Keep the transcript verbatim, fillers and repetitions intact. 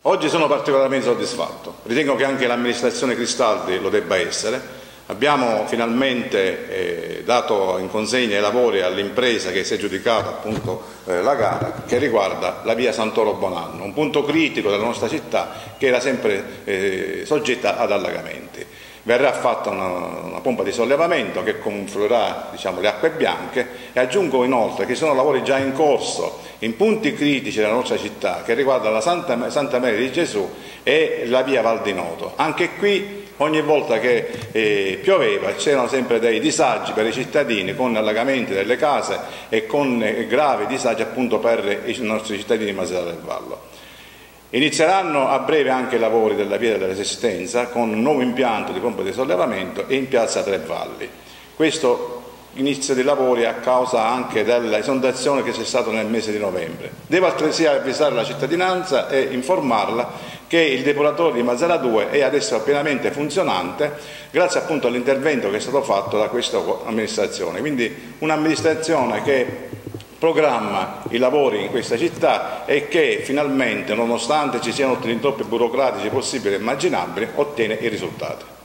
Oggi sono particolarmente soddisfatto, ritengo che anche l'amministrazione Cristaldi lo debba essere. Abbiamo finalmente eh, dato in consegna i lavori all'impresa che si è giudicata appunto eh, la gara che riguarda la via Santoro Bonanno, un punto critico della nostra città che era sempre eh, soggetta ad allagamenti. Verrà fatta una, una pompa di sollevamento che confluirà, diciamo, le acque bianche, e aggiungo inoltre che ci sono lavori già in corso in punti critici della nostra città che riguardano la Santa, Santa Maria di Gesù e la via Val di Noto. Anche qui ogni volta che eh, pioveva c'erano sempre dei disagi per i cittadini, con allagamenti delle case e con eh, gravi disagi appunto per i nostri cittadini di Masella del Vallo. Inizieranno a breve anche i lavori della via della Resistenza con un nuovo impianto di pompa di sollevamento e in piazza Tre Valli. Questo inizio dei lavori a causa anche dell'esondazione che c'è stata nel mese di novembre. Devo altresì avvisare la cittadinanza e informarla che il depuratore di Masella due è adesso pienamente funzionante grazie appunto all'intervento che è stato fatto da questa amministrazione. Quindi un'amministrazione che programma i lavori in questa città e che finalmente, nonostante ci siano ottenuti troppi burocratici possibili e immaginabili, ottiene i risultati.